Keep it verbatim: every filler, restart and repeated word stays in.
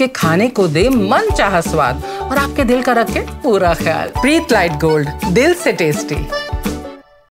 आपके खाने को दे मन चाहा स्वाद और आपके दिल का रखे पूरा ख्याल। प्रीत लाइट गोल्ड, दिल से टेस्टी।